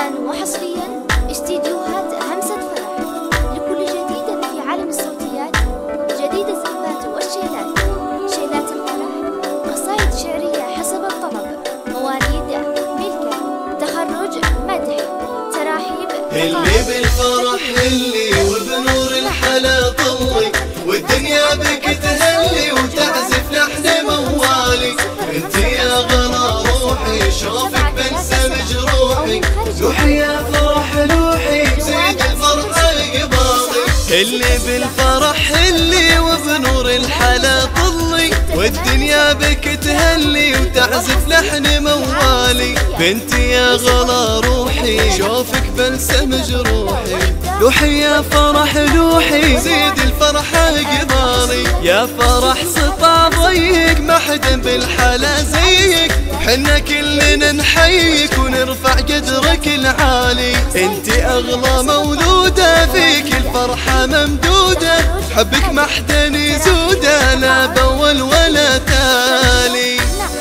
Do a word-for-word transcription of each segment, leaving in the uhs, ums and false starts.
مجانا وحصريا استديوهات همسة فرح لكل جديد في عالم الصوتيات، جديد الزفات والشيلات، شيلات الفرح، قصائد شعرية حسب الطلب، مواليد، ملكة، تخرج، مدح، تراحيب، اللي بالفرح اللي وبنور الحلا طلي، والدنيا بك تهلي وتعزف لحن موالي. انت يا غلا روحي شوفك بنسى مجروحي، لوحي يا فرح لوحي زيد الفرحة قبالي. اللي بالفرح اللي وبنور الحلا طلي، والدنيا بك تهلي وتعزف لحن موالي. بنتي يا غلا روحي شوفك بنسى مجروحي، لوحي يا فرح لوحي زيد الفرحة قبالي. يا فرح سطع ضيق ما حدا بالحلا زيك، حنا كلنا نحييك ونرفع قدرك العالي. انت اغلى مولودة فيك الفرحة ممدودة، حبك ما حدا يزوده لا بول ولا تالي.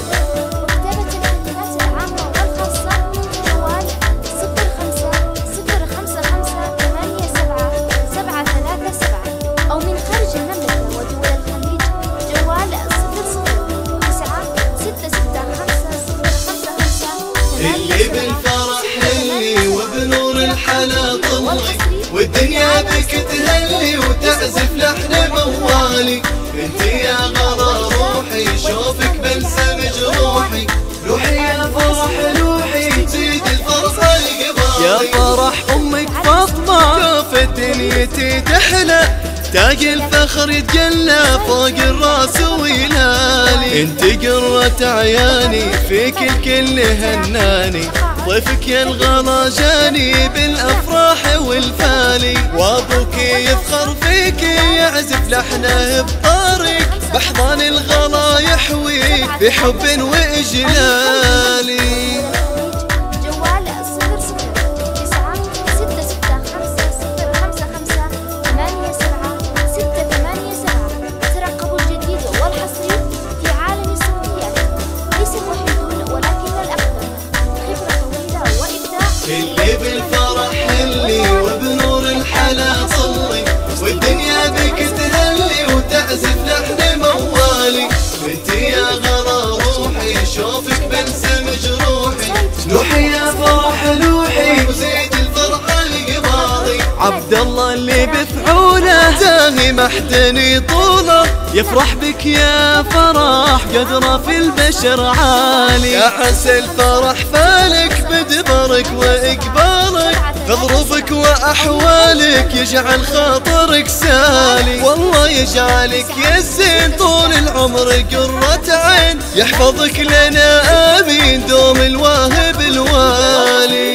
اللي بالفرح اللي وبنور الحلا طلي، والدنيا بك تهلي وتعزف لحن موالي. انت يا غلا روحي شوفك بنسى مجروحي، لوحي يا فرح لوحي زيد الفرحة قبالي. يا فرح امك فاطمة شوف دنيتي تحلى، تاج الفخر يتجلى فوق الراس ويلالي. انت قرة عياني فيك الكل هناني، ضيفك يا الغلا جاني بالافراح والفالي. وابوك يفخر فيك يعزف لحنه بطارك، باحضان الغلا يحويك بحب واجلالي. اللي بالفرح اللي وبنور الحلا طلي، والدنيا بك تهلي وتعزف لحن موالي. انت يا غلا روحي شوفك بنسى مجروحي، لوحي يا فرح لوحي وزيد الفرحة قبالي. عبد الله اللي بفعوله زاهي ما حدا يطوله، يفرح بك يا فرح قدره في البشر عالي. يا عسى الفرح فالك بدبرك واقبالك، ظروفك واحوالك يجعل خاطرك سالي. والله يجعلك يا الزين طول العمر قرة عين، يحفظك لنا امين دوم الواهب الوالي.